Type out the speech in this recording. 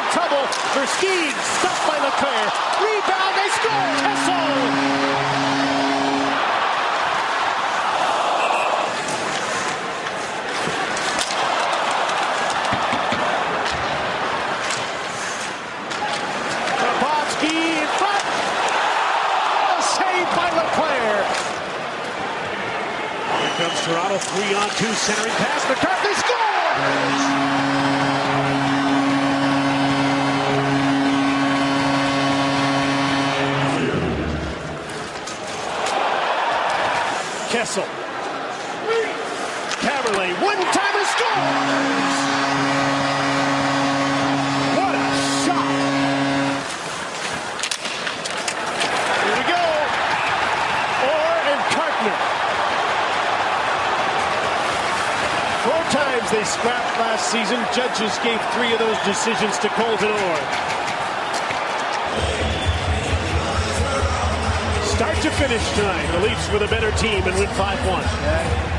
in trouble. Verskeen stopped by Leclerc. Rebound, they score! Kessel! In front. A save by Leclerc. Here comes Toronto, 3-on-2 centering pass. McCarthy scores! Kessel. Caberlet, one-timer scores! What a shot! Here we go. Orr and Cartner. 4 times they scrapped last season. Judges gave 3 of those decisions to Colton Orr. Start to finish tonight, the Leafs with a better team and win 5-1.